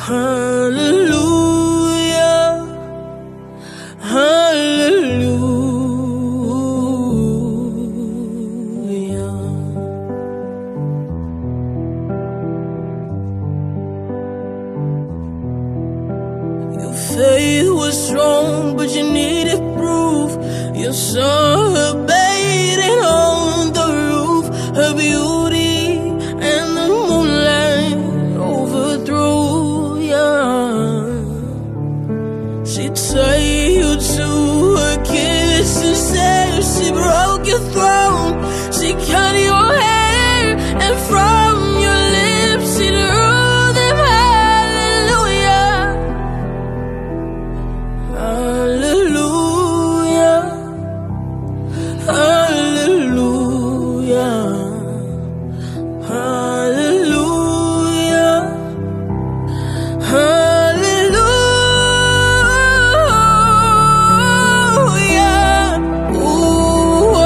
Hallelujah, hallelujah. Your faith was strong, but you needed proof. You saw her bathing on the roof, her beauty and the moonlight overthrew you. She tied you to her kiss and said she broke your throne. She cut your hair and from your lips she drew them. Hallelujah, hallelujah, hallelujah, hallelujah, hallelujah. Ooh, oh,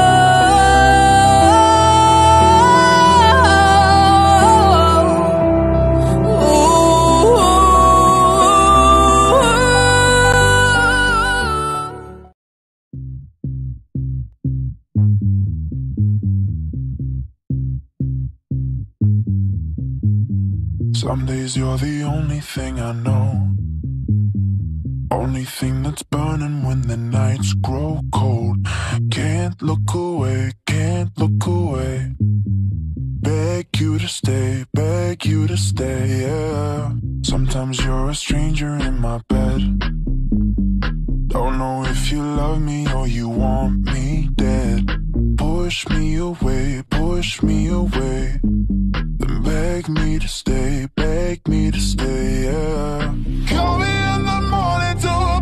Some days you're the only thing I know, only thing that's burning when the nights grow cold. Can't look away, can't look away. Beg you to stay, beg you to stay, yeah. Sometimes you're a stranger in my bed. Don't know if you love me or you want me dead. Push me away, push me away. Then beg me to stay, yeah. Call me in the morning to